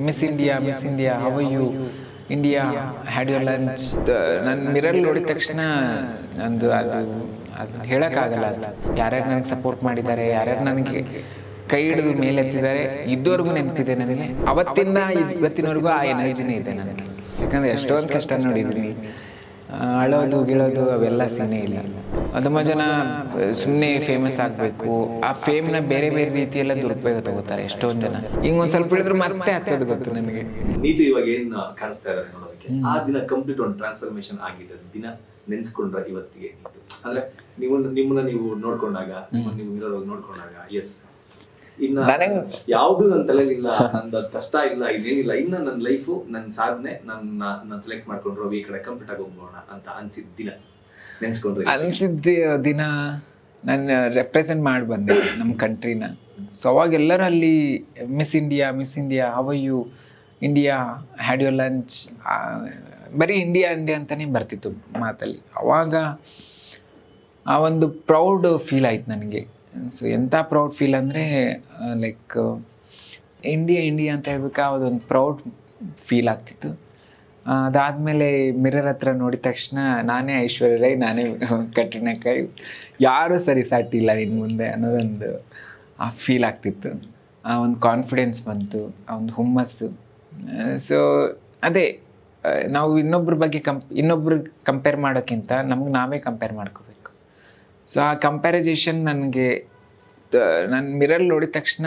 Miss India how you India had your lunch. ನನ್ನ mirror ನೋಡಿದ ತಕ್ಷಣ ನಂದು ಅದು ಹೇಳೋಕ್ಕಾಗಲ್ಲ. ಅದು ಯಾರ್ಯಾರು ನನಗೆ ಸಪೋರ್ಟ್ ಮಾಡಿದ್ದಾರೆ, ಯಾರ್ಯಾರು ನನಗೆ ಕೈ ಹಿಡಿದು ಮೇಲೆತ್ತಿದ್ದಾರೆ, ಇದುವರೆಗೂ ನೆನಪಿದೆ ನನಗೆ. ಅವತ್ತಿಂದ ಇವತ್ತಿನವರೆಗೂ ಆ ಎನರ್ಜಿನೇ ಇದೆ ನನಗೆ. ಯಾಕಂದರೆ ಎಷ್ಟೊಂದು ಕಷ್ಟ ನೋಡಿದ್ದೀನಿ. ಅಳೋದು ಗಿಳೋದು ಅವೆಲ್ಲ ಸೀನೇ ಇಲ್ಲ. ತುಂಬ ಜನ ಸುಮ್ಮನೆ ಫೇಮಸ್ ಆಗಬೇಕು, ಆ ಫೇಮ್ನ ಬೇರೆ ಬೇರೆ ರೀತಿಯೆಲ್ಲ ದುರುಪಯೋಗ ತಗೋತಾರೆ ಎಷ್ಟೊಂದು ಜನ. ಹಿಂಗೊಂದು ಸ್ವಲ್ಪ ಹೇಳಿದ್ರು ಮತ್ತೆ ಹತ್ತೋದು ಗೊತ್ತು ನನಗೆ. ನೀತಿ ಇವಾಗ ಏನ್ ಕಾಣಿಸ್ತಾ ಇದ್ದಾರೆ ನೋಡೋದಕ್ಕೆ, ಆ ದಿನ ಕಂಪ್ಲೀಟ್ ಒಂದು ಟ್ರಾನ್ಸ್ಫಾರ್ಮೇಶನ್ ಆಗಿದೆ ದಿನ ನೆನ್ಸ್ಕೊಂಡ್ರೆ ಇವತ್ತಿಗೆ ಇತ್ತು. ಅಂದ್ರೆ ನಿಮ್ಮನ್ನ ನೀವು ನೋಡ್ಕೊಂಡಾಗ, ನೀವು ಮಿರರ್ ನೋಡ್ಕೊಂಡಾಗ ಎಸ್ ಇನ್ನ ಯಾವ್ದು ನನ್ನ ತಲೆಲಿಲ್ಲ, ನಂದು ಕಷ್ಟ ಇಲ್ಲ, ಇದೇನಿಲ್ಲ, ಇನ್ನ ನನ್ನ ಲೈಫು, ನನ್ನ ಸಾಧನೆ, ನನ್ನ ಸೆಲೆಕ್ಟ್ ಮಾಡ್ಕೊಂಡ್ರು ಈ ಕಡೆ ಕಂಪ್ಲೀಟ್ ಆಗಿ ಹೋಗೋಣ ಅಂತ ಅನ್ಸಿದ್ ದಿನ ನೆನ್ಸ್ಕೊಂಡ್ರೆ? ಅನ್ಸಿದ್ದ ದಿನ ನಾನು ರೆಪ್ರೆಸೆಂಟ್ ಮಾಡಿ ಬಂದೆ ನಮ್ಮ ಕಂಟ್ರಿನ. ಸೊ ಅವಾಗ ಎಲ್ಲರೂ ಅಲ್ಲಿ miss India how you India had your lunch, ಬರೀ ಇಂಡಿಯಾ ಅಂತಲೇ ಬರ್ತಿತ್ತು ಮಾತಲ್ಲಿ. ಅವಾಗ ಆ ಒಂದು ಪ್ರೌಡ್ ಫೀಲ್ ಆಯ್ತು ನನಗೆ. ಸೊ ಎಂಥ ಪ್ರೌಡ್ ಫೀಲ್ ಅಂದರೆ ಲೈಕ್ ಇಂಡಿಯಾ ಅಂತ ಹೇಳ್ಬೇಕಾ, ಅದೊಂದು ಪ್ರೌಡ್ ಫೀಲ್ ಆಗ್ತಿತ್ತು. ಅದಾದಮೇಲೆ ಮಿರರ್ ಹತ್ರ ನೋಡಿದ ತಕ್ಷಣ ನಾನೇ ಐಶ್ವರ್ಯ ರೈ, ನಾನೇ ಕಟ್ರಿನಾ ಕೈಫ್, ಯಾರೂ ಸರಿ ಸಾಟಿಲ್ಲ ನಿನ್ನ ಮುಂದೆ ಅನ್ನೋದೊಂದು ಆ ಫೀಲ್ ಆಗ್ತಿತ್ತು. ಆ ಒಂದು ಕಾನ್ಫಿಡೆನ್ಸ್ ಬಂತು, ಆ ಒಂದು ಹುಮ್ಮಸ್ಸು. ಸೊ ಅದೇ ನಾವು ಇನ್ನೊಬ್ರು ಕಂಪೇರ್ ಮಾಡೋಕ್ಕಿಂತ ನಮ್ಗೆ ನಾವೇ ಕಂಪೇರ್ ಮಾಡ್ಕೋಬೇಕು. ಸೊ ಆ ಕಂಪ್ಯಾರಿಸೇಷನ್ ನನಗೆ ನನ್ನ ಮಿರರ್ ನೋಡಿದ ತಕ್ಷಣ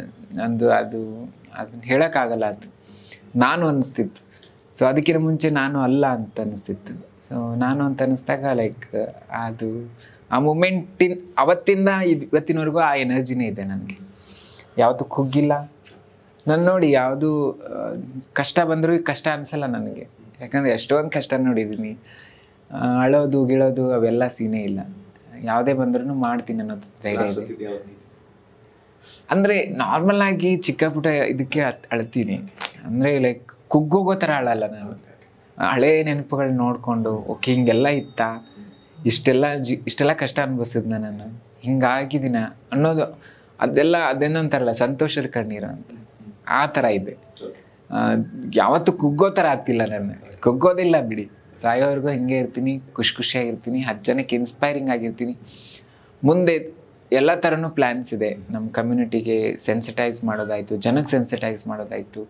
ಅದನ್ನ ಹೇಳೋಕ್ಕಾಗಲ್ಲ, ಅದು ನಾನು ಅನ್ನಿಸ್ತಿತ್ತು. ಸೊ ಅದಕ್ಕಿಂತ ಮುಂಚೆ ನಾನು ಅಲ್ಲ ಅಂತ ಅನ್ನಿಸ್ತಿತ್ತು. ಸೊ ನಾನು ಅಂತ ಅನ್ನಿಸ್ದಾಗ ಲೈಕ್ ಅದು ಆ ಅವತ್ತಿಂದ ಇವತ್ತಿನವರೆಗೂ ಆ ಎನರ್ಜಿನೇ ಇದೆ ನನಗೆ. ಯಾವುದು ಕುಗ್ಗಿಲ್ಲ. ನಾನು ನೋಡಿ ಯಾವುದು ಕಷ್ಟ ಬಂದರೂ ಕಷ್ಟ ಅನಿಸಲ್ಲ ನನಗೆ. ಯಾಕಂದರೆ ಎಷ್ಟೊಂದು ಕಷ್ಟ ನೋಡಿದ್ದೀನಿ. ಅಳೋದು ಗಿಳೋದು ಅವೆಲ್ಲ ಸೀನೇ ಇಲ್ಲ. ಯಾವುದೇ ಬಂದ್ರೂ ಮಾಡ್ತೀನಿ ಅನ್ನೋದು ಧೈರ್ಯ ಇದೆ. ಅಂದರೆ ನಾರ್ಮಲ್ ಆಗಿ ಚಿಕ್ಕ ಪುಟ್ಟ ಇದಕ್ಕೆ ಅಳ್ತೀನಿ. ಅಂದರೆ ಲೈಕ್ ಕುಗ್ಗೋಗೋ ಥರ ಅಳಲ್ಲ ನಾನು. ಹಳೇ ನೆನಪುಗಳು ನೋಡಿಕೊಂಡು ಓಕೆ ಹಿಂಗೆಲ್ಲ ಇತ್ತಾ, ಇಷ್ಟೆಲ್ಲ ಕಷ್ಟ ಅನುಭವಿಸಿದ್ನ ನಾನು, ಹಿಂಗಾಗಿದ್ದೀನ ಅನ್ನೋದು, ಅದೇನೋ ಅಂತಾರಲ್ಲ ಸಂತೋಷದ ಕಣ್ಣೀರು ಅಂತ, ಆ ಥರ ಇದೆ. ಯಾವತ್ತೂ ಕುಗ್ಗೋ ಥರ ಆಗ್ತಿಲ್ಲ ನಾನು. ಕುಗ್ಗೋದಿಲ್ಲ ಬಿಡಿ, ಸಾಯೋವರೆಗೂ ಹಿಂಗೆ ಇರ್ತೀನಿ, ಖುಷಿಯಾಗಿರ್ತೀನಿ, 10 ಜನಕ್ಕೆ ಇನ್ಸ್ಪೈರಿಂಗ್ ಆಗಿರ್ತೀನಿ. ಮುಂದೆ ಎಲ್ಲ ಥರನೂ ಪ್ಲ್ಯಾನ್ಸ್ ಇದೆ. ನಮ್ಮ ಕಮ್ಯುನಿಟಿಗೆ ಸೆನ್ಸಿಟೈಸ್ ಮಾಡೋದಾಯಿತು, ಜನಕ್ಕೆ ಸೆನ್ಸಿಟೈಸ್ ಮಾಡೋದಾಯಿತು,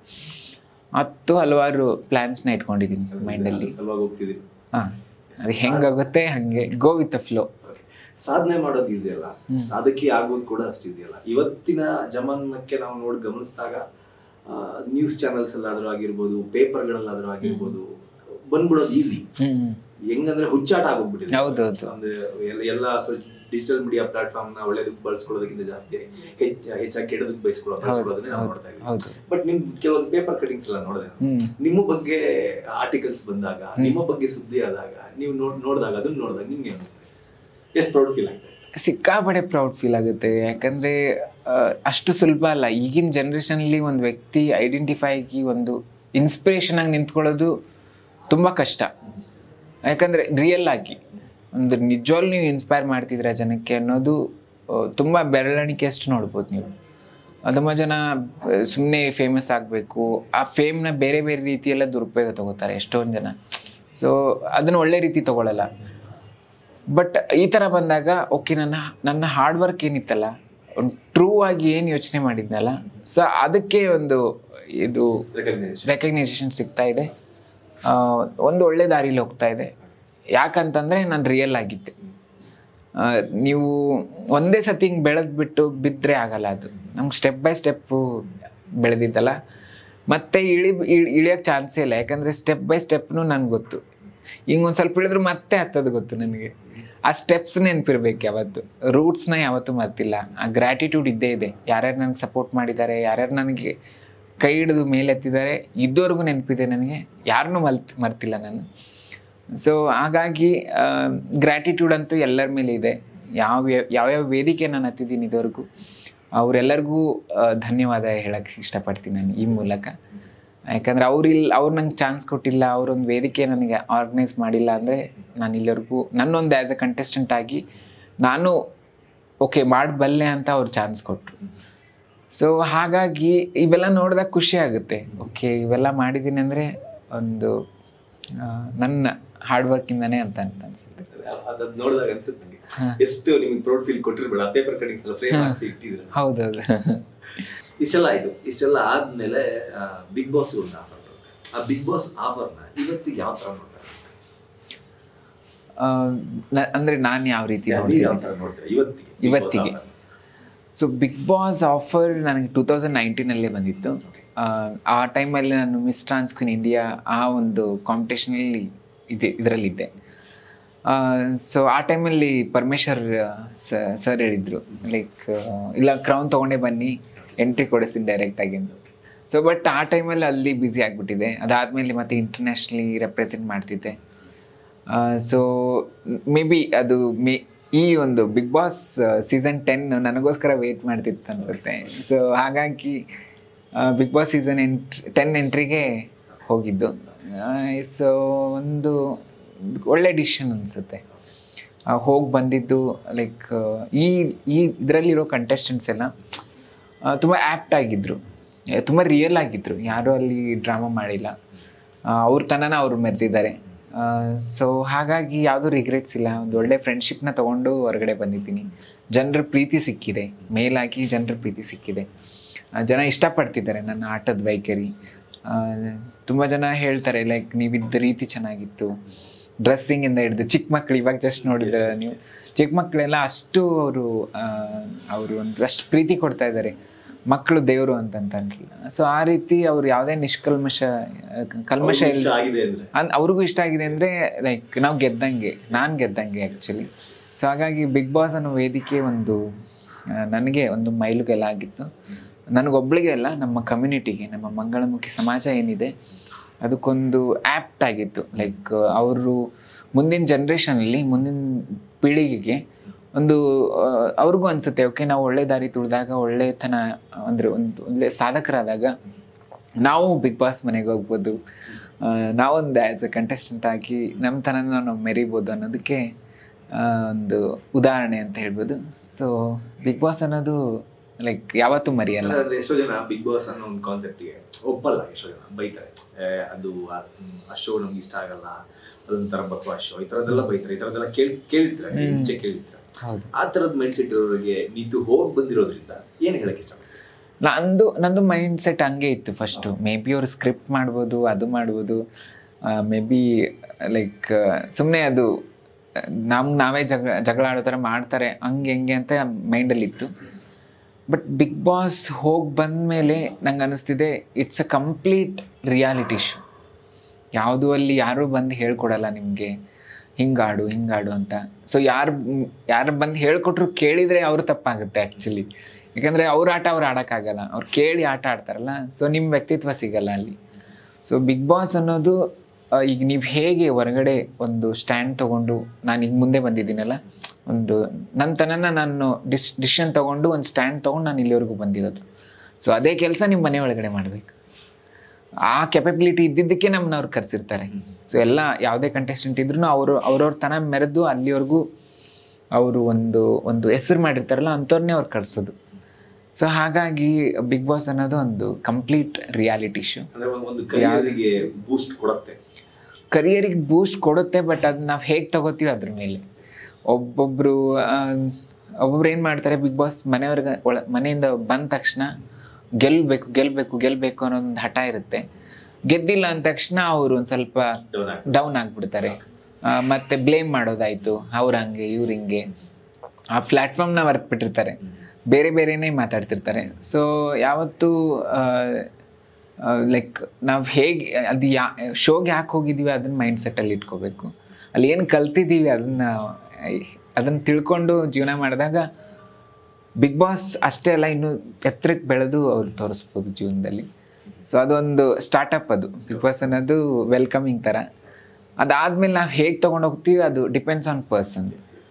ಹಲವಾರು ಪ್ಲ್ಯಾನ್ಸ್ನ ಇಟ್ಕೊಂಡಿದ್ದೀನಿ ಮೈಂಡಲ್ಲಿ. ಹಾಂ, ಅದು ಹೆಂಗಾಗುತ್ತೆ ಹಾಗೆ ಗೋ ವಿತ್ ದ ಫ್ಲೋ. ಸಾಧನೆ ಮಾಡೋದು ಈಸಿ ಅಲ್ಲ, ಸಾಧಕಿ ಆಗೋದು ಕೂಡ ಅಷ್ಟು ಈಸಿ ಅಲ್ಲ. ಇವತ್ತಿನ ಜಮಾನಕ್ಕೆ ನಾವು ಗಮನಿಸಿದಾಗ ನ್ಯೂಸ್ ಚಾನೆಲ್ಸ್ ಅಲ್ಲಾದ್ರೂ ಆಗಿರ್ಬೋದು, ಪೇಪರ್ಗಳಲ್ಲಾದ್ರೂ ಆಗಿರ್ಬೋದು, ಬಂದ್ಬಿಡೋದು ಈಸಿ. ಹೆಂಗಂದ್ರೆ ಹುಚ್ಚಾಟ ಆಗೋಗ್ಬಿಟ್ಟಿದೆ. ಅಂದ್ರೆ ಎಲ್ಲ ಡಿಜಿಟಲ್ ಮೀಡಿಯಾ ಪ್ಲಾಟ್ಫಾರ್ಮ್ ನ ಒಳ್ಳೇದಕ್ಕೆ ಬಳಸ್ಕೊಳ್ಳೋದಕ್ಕಿಂತ ಜಾಸ್ತಿ ಹೆಚ್ಚಾಗಿ ಕೆಡೋದಕ್ಕೆ ಬಳಸ್ಕೊಳ್ಳೋದನ್ನೇ ನಾವು ನೋಡ್ತಾ ಇದ್ದೀವಿ. ಬಟ್ ನಿಮ್ ಕೆಲವೊಂದು ಪೇಪರ್ ಕಟಿಂಗ್ಸ್ ಎಲ್ಲ ನೋಡಿದೆ, ನಿಮ್ಮ ಬಗ್ಗೆ ಆರ್ಟಿಕಲ್ಸ್ ಬಂದಾಗ, ನಿಮ್ಮ ಬಗ್ಗೆ ಸುದ್ದಿ ಆದಾಗ, ನೀವು ನೋಡಿದಾಗ ನಿಮ್ಗೆ ಅನಿಸ್ತದೆ ಎಷ್ಟು ಪ್ರೌಡ್ ಫೀಲ್ ಆಗುತ್ತೆ? ಸಿಕ್ಕಾಪಡೆ ಪ್ರೌಡ್ ಫೀಲ್ ಆಗುತ್ತೆ. ಯಾಕಂದರೆ ಅಷ್ಟು ಸುಲಭ ಅಲ್ಲ. ಈಗಿನ ಜನ್ರೇಷನಲ್ಲಿ ಒಂದು ವ್ಯಕ್ತಿ ಐಡೆಂಟಿಫೈ ಆಗಿ ಒಂದು ಇನ್ಸ್ಪಿರೇಷನ್ ಆಗಿ ನಿಂತ್ಕೊಳ್ಳೋದು ತುಂಬ ಕಷ್ಟ. ಯಾಕಂದರೆ ರಿಯಲ್ ಆಗಿ ಒಂದು ನಿಜವಾಗ್ಲೂ ನೀವು ಇನ್ಸ್ಪೈರ್ ಮಾಡ್ತಿದ್ದೀರ ಜನಕ್ಕೆ ಅನ್ನೋದು ತುಂಬ ಬೆರಳಿಕೆಯಷ್ಟು ನೋಡ್ಬೋದು ನೀವು. ತುಂಬ ಜನ ಸುಮ್ಮನೆ ಫೇಮಸ್ ಆಗಬೇಕು, ಆ ಫೇಮ್ನ ಬೇರೆ ಬೇರೆ ರೀತಿಯೆಲ್ಲ ದುರುಪಯೋಗ ತಗೋತಾರೆ ಎಷ್ಟೊಂದು ಜನ. ಸೊ ಅದನ್ನು ಒಳ್ಳೆ ರೀತಿ ತೊಗೊಳ್ಳಲ್ಲ. ಬಟ್ ಈ ಥರ ಬಂದಾಗ ಓಕೆ, ನನ್ನ ಹಾರ್ಡ್ ವರ್ಕ್ ಏನಿತ್ತಲ್ಲ, ಒಂದು ಟ್ರೂ ಆಗಿ ಏನು ಯೋಚನೆ ಮಾಡಿದ್ನಲ್ಲ, ಸೊ ಅದಕ್ಕೆ ಒಂದು ಇದು ರೆಕಗ್ನೈಸೇಷನ್ ಸಿಗ್ತಾ ಇದೆ. ಒಂದು ಒಳ್ಳೆ ದಾರಿಲಿ ಹೋಗ್ತಾ ಇದೆ. ಯಾಕಂತಂದರೆ ನಾನು ರಿಯಲ್ ಆಗಿದ್ದೆ. ನೀವು ಒಂದೇ ಸತಿ ಹಿಂಗೆ ಬೆಳೆದ್ಬಿಟ್ಟು ಬಿದ್ದರೆ ಆಗಲ್ಲ. ಅದು ನಮ್ಗೆ ಸ್ಟೆಪ್ ಬೈ ಸ್ಟೆಪ್ಪು ಬೆಳೆದಿದ್ದಲ್ಲ, ಮತ್ತೆ ಇಳಿಯೋಕ್ಕೆ ಚಾನ್ಸೇ ಇಲ್ಲ. ಯಾಕಂದರೆ ಸ್ಟೆಪ್ ಬೈ ಸ್ಟೆಪ್ನು ನನಗೆ ಗೊತ್ತು. ಹಿಂಗೊಂದು ಸ್ವಲ್ಪ ಇಳಿದ್ರು ಮತ್ತೆ ಹತ್ತೋದು ಗೊತ್ತು ನನಗೆ. ಆ ಸ್ಟೆಪ್ಸ್ ನೆನಪಿರ್ಬೇಕು ಯಾವತ್ತು, ರೂಟ್ಸ್ನ ಯಾವತ್ತೂ ಮರ್ತಿಲ್ಲ. ಆ ಗ್ರ್ಯಾಟಿಟ್ಯೂಡ್ ಇದ್ದೇ ಇದೆ. ಯಾರ್ಯಾರು ನನಗೆ ಸಪೋರ್ಟ್ ಮಾಡಿದ್ದಾರೆ, ಯಾರ್ಯಾರು ನನಗೆ ಕೈ ಹಿಡಿದು ಮೇಲೆತ್ತಿದ್ದಾರೆ, ಇದುವರೆಗೂ ನೆನಪಿದೆ ನನಗೆ. ಯಾರನ್ನೂ ಮರ್ತಿಲ್ಲ ನಾನು. ಸೊ ಹಾಗಾಗಿ ಗ್ರ್ಯಾಟಿಟ್ಯೂಡ್ ಅಂತೂ ಎಲ್ಲರ ಮೇಲೆ ಇದೆ. ಯಾವ್ಯಾವ ವೇದಿಕೆ ನಾನು ಹತ್ತಿದ್ದೀನಿ ಇದುವರೆಗೂ, ಅವರೆಲ್ಲರಿಗೂ ಧನ್ಯವಾದ ಹೇಳೋಕ್ಕೆ ಇಷ್ಟಪಡ್ತೀನಿ ನಾನು ಈ ಮೂಲಕ. ಯಾಕಂದರೆ ಅವ್ರು ನಂಗೆ ಚಾನ್ಸ್ ಕೊಟ್ಟಿಲ್ಲ, ಅವರೊಂದು ವೇದಿಕೆ ನನಗೆ ಆರ್ಗನೈಸ್ ಮಾಡಿಲ್ಲ ಅಂದರೆ ನಾನು ಇಲ್ಲಿವರೆಗೂ ನನ್ನೊಂದು ಆ್ಯಸ್ ಎ ಕಂಟೆಸ್ಟೆಂಟ್ ಆಗಿ ನಾನು ಓಕೆ ಮಾಡಬಲ್ಲೆ ಅಂತ ಅವ್ರು ಚಾನ್ಸ್ ಕೊಟ್ಟರು. ಸೊ ಹಾಗಾಗಿ ಇವೆಲ್ಲ ನೋಡಿದಾಗ ಖುಷಿ ಆಗುತ್ತೆ. ಓಕೆ, ಇವೆಲ್ಲ ಮಾಡಿದ್ದೀನಿ ಅಂದರೆ ಒಂದು ನನ್ನ ಹಾರ್ಡ್ ವರ್ಕಿಂದಾನೆ ಅಂತ ಅನ್ಸುತ್ತೆ. ಅದನ್ನ ನೋಡಿದಾಗ ಅನ್ಸುತ್ತೆ ನನಗೆ ಎಷ್ಟು ನಿಮಗೆ ಪ್ರೌಡ್ ಫೀಲ್ ಕೊಟ್ಟಿರ್ಬೇಡ, ಪೇಪರ್ ಕಟಿಂಗ್ಸ್ ಎಲ್ಲ ಫ್ರೇಮ್ ಹಾಕಿ ಇಟ್ಟಿದ್ರು. ಹೌದೌದು. ಇಷ್ಟೆಲ್ಲ ಆಯ್ತು. ಇಷ್ಟೆಲ್ಲ ಆದ್ಮೇಲೆ ಬಿಗ್ ಬಾಸ್ ಒಂದು ಆಫರ್ ಬರುತ್ತೆ. ಆ ಬಿಗ್ ಬಾಸ್ ಆಫರ್ನ ಇವತ್ತಿಗೆ ಯಾವ ತರ ನೋಡ್ತಾರೆ? ಅಂದ್ರೆ ನಾನು ಯಾವ ರೀತಿ ಇವತ್ತಿಗೆ? ಸೊ ಬಿಗ್ ಬಾಸ್ ಆಫರ್ ನನಗೆ 2019 ಬಂದಿತ್ತು. ಆ ಟೈಮಲ್ಲಿ ನಾನು ಮಿಸ್ ಟ್ರಾನ್ಸ್ ಕ್ವೀನ್ ಇಂಡಿಯಾ ಆ ಒಂದು ಕಾಂಪಿಟೇಷನಲ್ಲಿ ಇದರಲ್ಲಿದ್ದೆ. ಸೊ ಆ ಟೈಮಲ್ಲಿ ಪರಮೇಶ್ವರ್ ಸರ್ ಹೇಳಿದರು, ಲೈಕ್ ಇಲ್ಲ ಕ್ರೌನ್ ತೊಗೊಂಡೇ ಬನ್ನಿ, ಎಂಟ್ರಿ ಕೊಡಿಸ್ತೀನಿ ಡೈರೆಕ್ಟಾಗಿ. ಸೊ ಬಟ್ ಆ ಟೈಮಲ್ಲಿ ಅಲ್ಲಿ ಬ್ಯುಸಿ ಆಗಿಬಿಟ್ಟಿದೆ. ಅದಾದಮೇಲೆ ಮತ್ತೆ ಇಂಟರ್ನ್ಯಾಷನಲಿ ರೆಪ್ರೆಸೆಂಟ್ ಮಾಡ್ತಿದ್ದೆ. ಸೊ ಮೇ ಬಿ ಅದು ಈ ಒಂದು ಬಿಗ್ ಬಾಸ್ ಸೀಸನ್ 10 ನನಗೋಸ್ಕರ ವೆಯ್ಟ್ ಮಾಡ್ತಿತ್ತು ಅನಿಸುತ್ತೆ. ಸೊ ಹಾಗಾಗಿ ಬಿಗ್ ಬಾಸ್ ಸೀಸನ್ 10 ಎಂಟ್ರಿಗೆ ಹೋಗಿದ್ದು. ಸೊ ಒಂದು ಒಳ್ಳೆ ಡಿಸಿಷನ್ ಅನಿಸುತ್ತೆ. ಹೋಗಿ ಬಂದಿದ್ದು ಲೈಕ್ ಈ ಇದರಲ್ಲಿರೋ ಕಂಟೆಸ್ಟೆಂಟ್ಸ್ ಎಲ್ಲ ತುಂಬ ಆ್ಯಪ್ಟ್ ಆಗಿದ್ದರು, ತುಂಬ ರಿಯಲ್ ಆಗಿದ್ದರು. ಯಾರೂ ಅಲ್ಲಿ ಡ್ರಾಮಾ ಮಾಡಿಲ್ಲ, ಅವ್ರ ತನನ ಅವ್ರು ಮೆರೆದಿದ್ದಾರೆ. ಸೊ ಹಾಗಾಗಿ ಯಾವುದೂ ರಿಗ್ರೆಟ್ಸ್ ಇಲ್ಲ. ಒಂದು ಒಳ್ಳೆ ಫ್ರೆಂಡ್ಶಿಪ್ನ ತೊಗೊಂಡು ಹೊರಗಡೆ ಬಂದಿದ್ದೀನಿ. ಜನರ ಪ್ರೀತಿ ಸಿಕ್ಕಿದೆ, ಮೇಲಾಗಿ ಜನರ ಪ್ರೀತಿ ಸಿಕ್ಕಿದೆ. ಜನ ಇಷ್ಟಪಡ್ತಿದ್ದಾರೆ ನನ್ನ ಆಟದ ವೈಖರಿ. ತುಂಬ ಜನ ಹೇಳ್ತಾರೆ ಲೈಕ್ ನೀವಿದ್ದ ರೀತಿ ಚೆನ್ನಾಗಿತ್ತು, ಡ್ರೆಸ್ಸಿಂಗಿಂದ ಹಿಡಿದು. ಚಿಕ್ಕ ಮಕ್ಕಳು ಇವಾಗ ಜಸ್ಟ್ ನೋಡಿದ್ರೆ ನೀವು, ಚಿಕ್ಕ ಮಕ್ಕಳೆಲ್ಲ ಅಷ್ಟು ಅವರು ಒಂದು ಅಷ್ಟು ಪ್ರೀತಿ ಕೊಡ್ತಾ ಇದ್ದಾರೆ. ಮಕ್ಕಳು ದೇವರು ಅಂತ ಅನ್ಸಲ್ಲ. ಸೊ ಆ ರೀತಿ ಅವ್ರು ಯಾವುದೇ ನಿಷ್ಕಲ್ಮಶ ಇಲ್ಲ, ಅವ್ರಿಗೂ ಇಷ್ಟ ಆಗಿದೆ ಅಂದರೆ ಲೈಕ್ ನಾವು ಗೆದ್ದಂಗೆ, ನಾನು ಗೆದ್ದಂಗೆ ಆ್ಯಕ್ಚುಲಿ. ಸೊ ಹಾಗಾಗಿ ಬಿಗ್ ಬಾಸ್ ಅನ್ನೋ ವೇದಿಕೆ ಒಂದು ನನಗೆ ಒಂದು ಮೈಲುಗೆಲ್ಲ ಆಗಿತ್ತು. ನನಗೊಬ್ಬಳಿಗೆ ಅಲ್ಲ, ನಮ್ಮ ಕಮ್ಯುನಿಟಿಗೆ, ನಮ್ಮ ಮಂಗಳಮುಖಿ ಸಮಾಜ ಏನಿದೆ ಅದಕ್ಕೊಂದು ಆ್ಯಪ್ಟ್ ಆಗಿತ್ತು. ಲೈಕ್ ಅವರು ಮುಂದಿನ ಜನ್ರೇಷನಲ್ಲಿ, ಮುಂದಿನ ಪೀಳಿಗೆಗೆ ಒಂದು ಅವ್ರಿಗೂ ಅನಿಸುತ್ತೆ, ಓಕೆ ನಾವು ಒಳ್ಳೆ ದಾರಿ ತುಳಿದಾಗ, ಒಳ್ಳೆತನ ಅಂದರೆ ಒಳ್ಳೆ ಸಾಧಕರಾದಾಗ ನಾವು ಬಿಗ್ ಬಾಸ್ ಮನೆಗೆ ಹೋಗ್ಬೋದು, ನಾವೊಂದು ಆ್ಯಸ್ ಎ ಕಂಟೆಸ್ಟೆಂಟ್ ಆಗಿ ನಮ್ಮ ತನನ ನಾವು ಮೆರಿಬೋದು ಅನ್ನೋದಕ್ಕೆ ಒಂದು ಉದಾಹರಣೆ ಅಂತ ಹೇಳ್ಬೋದು. ಸೊ ಬಿಗ್ ಬಾಸ್ ಅನ್ನೋದು ಲೈಕ್ ಯಾವತ್ತೂ ಮರೆಯಲ್ಲ. ಎಷ್ಟೋ ಜನ ಬಿಗ್ ಬಾಸ್ ಅನ್ನೋ ಒಂದು ಕಾನ್ಸೆಪ್ಟ್ಗೆ ಒಪ್ಪಲ್ಲ, ಎಷ್ಟೋ ಜನ ಬೈತಾರೆ, ಅದು ಆ ಶೋ ನಮ್ಗೆ ಇಷ್ಟ ಆಗಲ್ಲ, ಅದೊಂಥರ ಬಕ್ವಾ ಶೋ, ಈ ಥರದ್ದೆಲ್ಲ ಬೈತಾರೆ, ಈ ಥರದ್ದೆಲ್ಲ ಕೇಳ್ತಾರೆ, ಮುಂಚೆ ಕೇಳ್ತಾರೆ. ಆ ಥರದ ಮೈಂಡ್ ಸೆಟ್ ಇರೋರಿಗೆ ನೀತು ಹೋಗಿ ಬಂದಿರೋದ್ರಿಂದ ಏನು ಹೇಳಕ್ಕೆ ಇಷ್ಟಪಡ್ತೀನಿ? ನಂದು ಮೈಂಡ್ ಸೆಟ್ ಹಂಗೆ ಇತ್ತು ಫಸ್ಟು. ಮೇ ಬಿ ಅವ್ರು ಸ್ಕ್ರಿಪ್ಟ್ ಮಾಡ್ಬೋದು, ಅದು ಮಾಡ್ಬೋದು, ಮೇ ಬಿ ಲೈಕ್ ಸುಮ್ಮನೆ ಅದು ನಾವೇ ಜಗಳ ಆಡೋ ಥರ ಮಾಡ್ತಾರೆ, ಹಂಗೆ ಹೆಂಗೆ ಅಂತ ಮೈಂಡಲ್ಲಿತ್ತು. ಬಟ್ ಬಿಗ್ ಬಾಸ್ ಹೋಗಿ ಬಂದಮೇಲೆ ನಂಗೆ ಅನ್ನಿಸ್ತಿದೆ it's a complete reality show. ಯಾವುದೂ ಅಲ್ಲಿ ಯಾರೂ ಬಂದು ಹೇಳ್ಕೊಡಲ್ಲ ನಿಮಗೆ ಹಿಂಗಾಡು ಅಂತ. ಸೊ ಯಾರು ಬಂದು ಹೇಳ್ಕೊಟ್ರು ಕೇಳಿದರೆ ಅವರು ತಪ್ಪಾಗುತ್ತೆ ಆ್ಯಕ್ಚುಲಿ. ಯಾಕಂದರೆ ಅವ್ರ ಆಟ ಅವ್ರು ಆಡೋಕ್ಕಾಗಲ್ಲ, ಅವ್ರು ಕೇಳಿ ಆಟ ಆಡ್ತಾರಲ್ಲ. ಸೊ ನಿಮ್ಮ ವ್ಯಕ್ತಿತ್ವ ಸಿಗಲ್ಲ ಅಲ್ಲಿ. ಸೊ ಬಿಗ್ ಬಾಸ್ ಅನ್ನೋದು ಈಗ ನೀವು ಹೇಗೆ ಹೊರಗಡೆ ಒಂದು ಸ್ಟ್ಯಾಂಡ್ ತೊಗೊಂಡು, ನಾನು ಈಗ ಮುಂದೆ ಬಂದಿದ್ದೀನಲ್ಲ, ಒಂದು ನನ್ನ ತನನ ನಾನು ಡಿಸಿಷನ್ ತೊಗೊಂಡು ಒಂದು ಸ್ಟ್ಯಾಂಡ್ ತೊಗೊಂಡು ನಾನು ಇಲ್ಲಿವರೆಗೂ ಬಂದಿರೋದು. ಸೊ ಅದೇ ಕೆಲಸ ನಿಮ್ಮ ಮನೆ ಒಳಗಡೆ ಮಾಡಬೇಕು. ಆ ಕೆಪಬಿಲಿಟಿ ಇದ್ದಿದ್ದಕ್ಕೆ ನಮ್ಮನ್ನ ಅವ್ರು ಕರೆಸಿರ್ತಾರೆ. ಸೊ ಎಲ್ಲ ಯಾವುದೇ ಕಂಟೆಸ್ಟೆಂಟ್ ಇದ್ರೂ ಅವ್ರವ್ರ ತನ ಮೆರೆದು ಅಲ್ಲಿವರೆಗೂ ಅವರು ಒಂದು ಹೆಸರು ಮಾಡಿರ್ತಾರಲ್ಲ, ಅಂಥವ್ರನ್ನೇ ಅವ್ರು ಕಳಿಸೋದು. ಸೊ ಹಾಗಾಗಿ ಬಿಗ್ ಬಾಸ್ ಅನ್ನೋದು ಒಂದು ಕಂಪ್ಲೀಟ್ ರಿಯಾಲಿಟಿ ಶೋ. ಕರಿಯರಿಗೆ ಬೂಸ್ಟ್ ಕೊಡುತ್ತೆ, ಬಟ್ ಅದು ನಾವು ಹೇಗೆ ತಗೋತೀವಿ ಅದ್ರ ಮೇಲೆ. ಒಬ್ಬೊಬ್ರು ಏನು ಮಾಡ್ತಾರೆ, ಬಿಗ್ ಬಾಸ್ ಮನೆಯಿಂದ ಬಂದ ತಕ್ಷಣ ಗೆಲ್ಲಬೇಕು ಅನ್ನೋದೊಂದು ಹಠ ಇರುತ್ತೆ. ಗೆದ್ದಿಲ್ಲ ಅಂದ ತಕ್ಷಣ ಅವರು ಒಂದು ಸ್ವಲ್ಪ ಡೌನ್ ಆಗಿಬಿಡ್ತಾರೆ. ಮತ್ತೆ ಬ್ಲೇಮ್ ಮಾಡೋದಾಯಿತು, ಅವ್ರು ಹಂಗೆ ಇವ್ರು ಹಿಂಗೆ, ಆ ಪ್ಲ್ಯಾಟ್ಫಾರ್ಮ್ನ ಮರೆತುಬಿಟ್ಟಿರ್ತಾರೆ, ಬೇರೆನೇ ಮಾತಾಡ್ತಿರ್ತಾರೆ. ಸೊ ಯಾವತ್ತೂ ಲೈಕ್ ನಾವು ಹೇಗೆ ಅದು ಶೋಗೆ ಯಾಕೆ ಹೋಗಿದ್ದೀವಿ ಅದನ್ನ ಮೈಂಡ್ ಸೆಟ್ಟಲ್ಲಿ ಇಟ್ಕೋಬೇಕು. ಅಲ್ಲಿ ಏನು ಕಲ್ತಿದ್ದೀವಿ ಅದನ್ನು ತಿಳ್ಕೊಂಡು ಜೀವನ ಮಾಡಿದಾಗ ಬಿಗ್ ಬಾಸ್ ಅಷ್ಟೇ ಅಲ್ಲ, ಇನ್ನು ಎತ್ತರಕ್ಕೆ ಬೆಳೆದು ಅವ್ರು ತೋರಿಸ್ಬೋದು ಜೀವನದಲ್ಲಿ. ಸೊ ಅದೊಂದು ಸ್ಟಾರ್ಟಪ್, ಅದು ಬಿಗ್ ಬಾಸ್ ಅನ್ನೋದು ವೆಲ್ಕಮಿಂಗ್ ಥರ. ಅದಾದಮೇಲೆ ನಾವು ಹೇಗೆ ತೊಗೊಂಡು ಹೋಗ್ತೀವಿ ಅದು ಡಿಪೆಂಡ್ಸ್ ಆನ್ ಪರ್ಸನ್.